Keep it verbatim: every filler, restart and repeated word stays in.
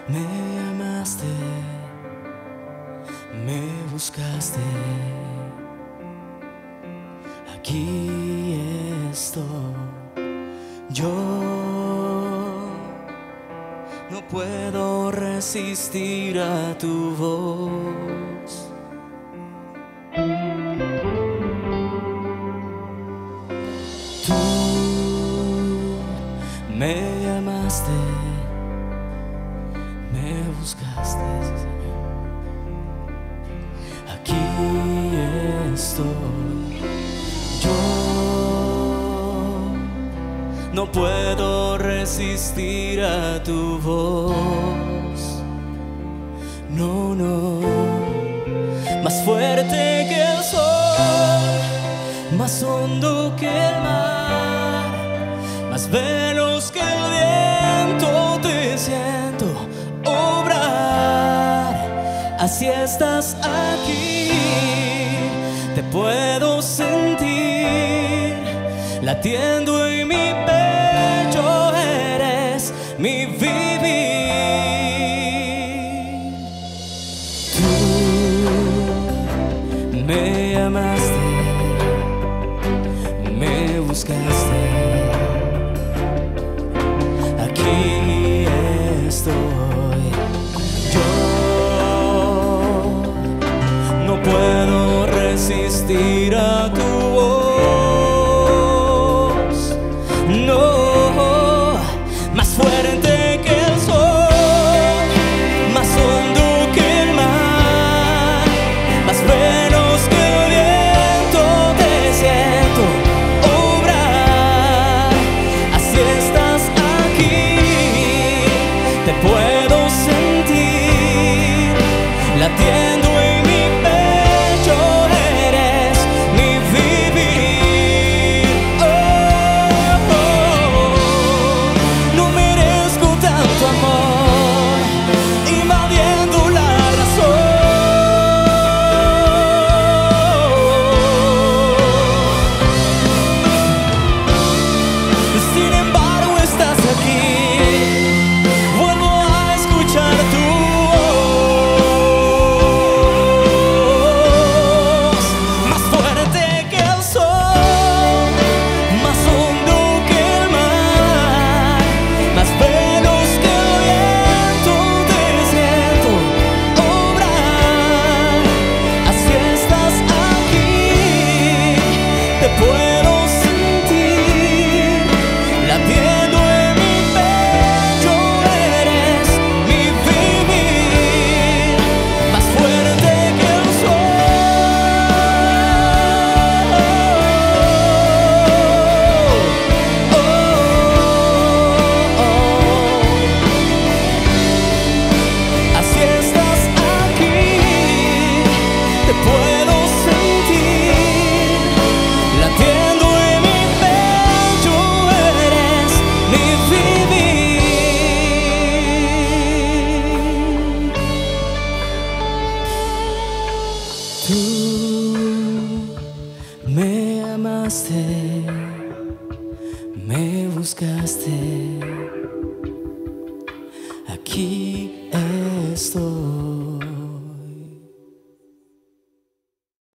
Me llamaste, me buscaste, aquí estoy. Yo no puedo resistir a tu voz. Tú me llamaste, me buscaste, Señor. Aquí estoy. Yo no puedo resistir a tu voz. No, no. Más fuerte que el sol, más hondo que el mar, más veloz que el viento, te siento obrar. Así estás aquí, te puedo sentir latiendo en mi pecho, eres mi vivir. Tú me llamaste, me buscaste, aquí estoy. Yo no puedo resistir a tu voz. No, más fuerte que el sol, más hondo que el mar, más veloz que el viento, te siento obrar. Así estás aquí, te puedo sentir latiendo en mi pecho, eres mi vivir. Oh, oh, oh. No merezco tanto amor, invadiendo la razón. Sin embargo estás aquí, vuelvo a escuchar tu voz. Más fuerte que el sol, más hondo que el mar, más veloz que el viento, te siento obrar. Así estás aquí, te puedo sentir latiendo en mi pecho, eres mi vivir. Más fuerte que el sol. Oh, oh, oh. Así estás aquí, te puedo sentir latiendo en mi pecho, eres mi vivir. Tú me amaste, me buscaste, aquí estoy.